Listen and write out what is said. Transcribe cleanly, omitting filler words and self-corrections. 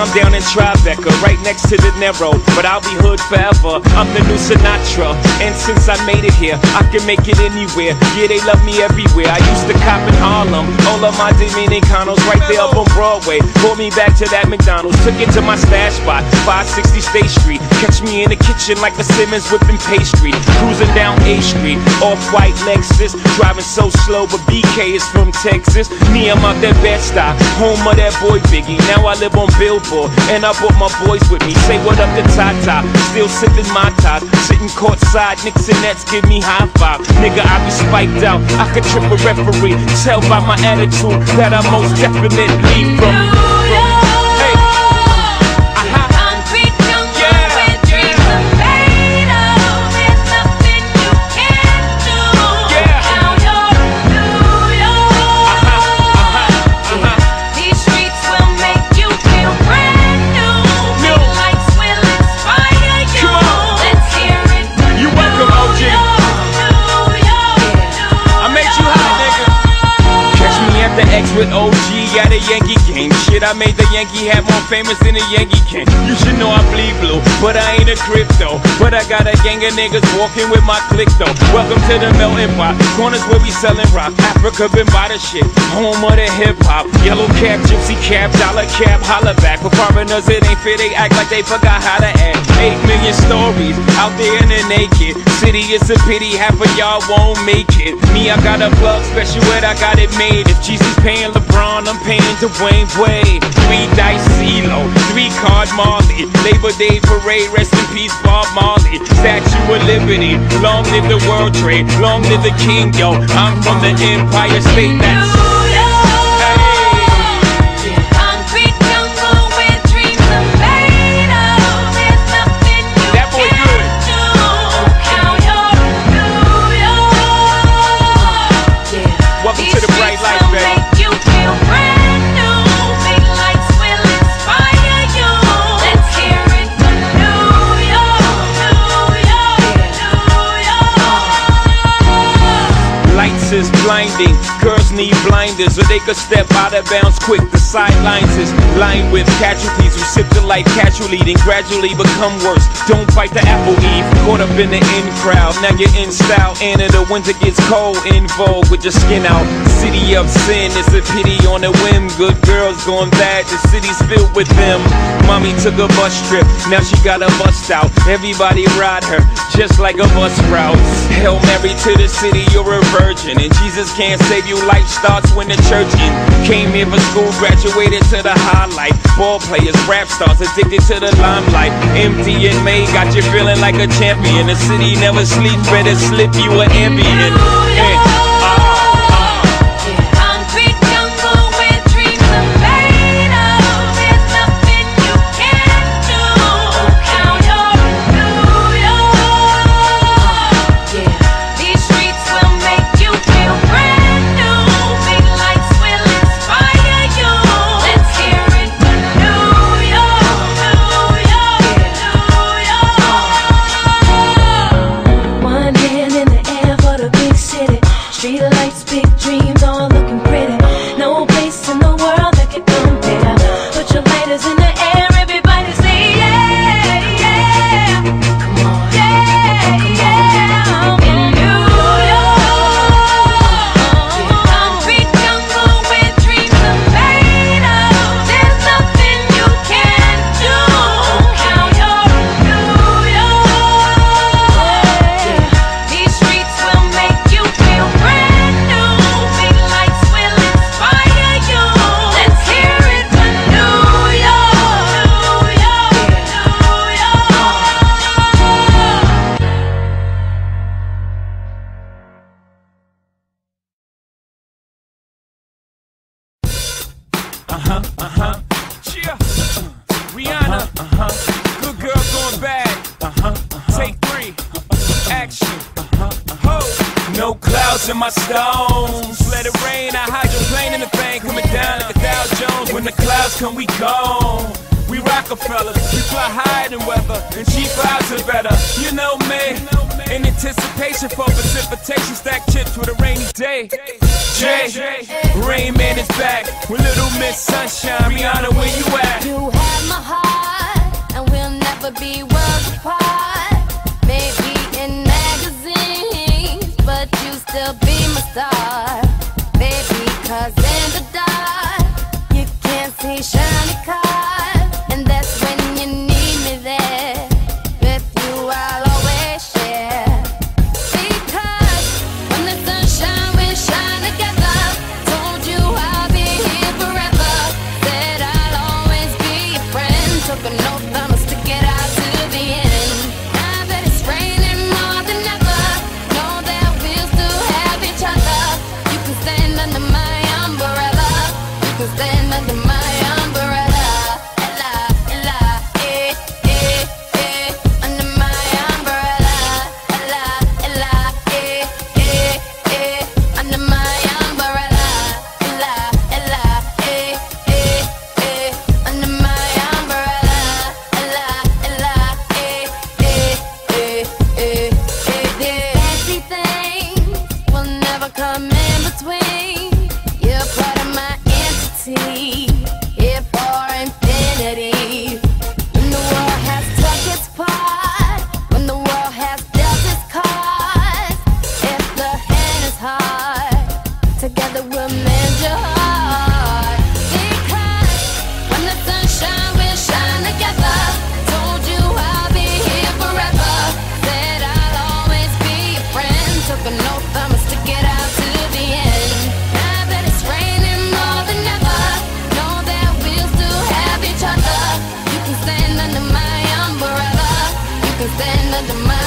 I'm down in Tribeca, right next to the Narrow, but I'll be hood forever. I'm the new Sinatra, and since I made it here, I can make it anywhere. Yeah, they love me everywhere. I used to cop in Harlem, all of my Dominicanos right there up on Broadway. Pulled me back to that McDonald's, took it to my stash spot, 560 State Street. Catch me in the kitchen like a Simmons whipping pastry. Cruising down A Street, off-white Lexus, driving so slow, but BK is from Texas. Me, I'm out that Bed-Stuy, home of that boy Biggie. Now I live on Billboard, and I brought my boys with me. Say what up to Tata, still sipping my top, sitting courtside, Knicks and Nets give me high five. Nigga, I be spiked out, I could trip a referee. Tell by my attitude that I most definitely from. With OG at a Yankee game. Shit, I made the Yankee hat more famous than a Yankee can. You should know I bleed blue, but I ain't a crypto. But I got a gang of niggas walking with my click though. Welcome to the melting pot, corners where we selling rock. Africa been by the shit, home of the hip hop. Yellow cap, gypsy cap, dollar cap, holla back. For foreigners it ain't fair, they act like they forgot how to act. 8 million stories out there in the naked city. It's a pity half of y'all won't make it. Me, I got a plug special ed, I got it made. If Jesus paying LeBron, I'm paying Dwayne Wade. 3 dice CeeLo, 3 card Marley. Labor Day parade, rest in peace Bob Marley. Statue of Liberty, long live the World Trade, long live the King, yo. I'm from the Empire State, that's is blinding. Girls need blinders, or they could step out of bounds quick. The sidelines is lined with casualties who sip the life casually, then gradually become worse. Don't fight the apple eve, caught up in the in crowd. Now you're in style, and in the winter gets cold. In vogue with your skin out. City of sin, it's a pity on a whim. Good girls going bad, the city's filled with them. Mommy took a bus trip, now she got a bust out. Everybody ride her, just like a bus route. Hail Mary to the city, you're a virgin, and Jesus can't save you. Life starts when the church in. Came here for school, graduated to the highlight. Ball players, rap stars, addicted to the limelight. Empty in May, got you feeling like a champion. The city never sleeps, better slip you an ambient. Yeah. Rihanna. Good girl going bad. Take 3. Action. Ho. No clouds in my stones. Let it rain. I hydroplane in the thing coming down like a Dow Jones. When the clouds come, we gone. We Rockefellers, we fly higher than weather, and cheap vibes are better. You know me, In anticipation for precipitation, stack chips with a rainy day. Jay, Rain Man is back with Little Miss Sunshine. Rihanna, where you at? You have my heart, and we'll never be worlds apart. Maybe in magazines, but you still be my star. Baby, 'cause in the dark, you can't see shiny cars. And that's when you need me there. With you I'll always share. Because when the sunshine, we shine together. Told you I'll be here forever. Said I'll always be your friend. Took an oath, I'ma stick it out to the end. Now that it's raining more than ever, know that we'll still have each other. You can stand under my umbrella. You can stand under my umbrella. Ella, Ella, under my umbrella. Ella, Ella, under my umbrella. Ella, Ella, under my umbrella. Ella, Ella, fancy things will never come in between. You're part of my entity, here for infinity. When the world has took its part, when the world has dealt its cards, if the hand is hard, together we'll mend your heart. Because when the sunshine, we'll shine together. Told you I'll be here forever. Said I'll always be your friend. Took an oath, I'ma stick it out to the end. Now that it's raining more than ever, know that we'll still have each other. You can stand under my umbrella. You can stand under my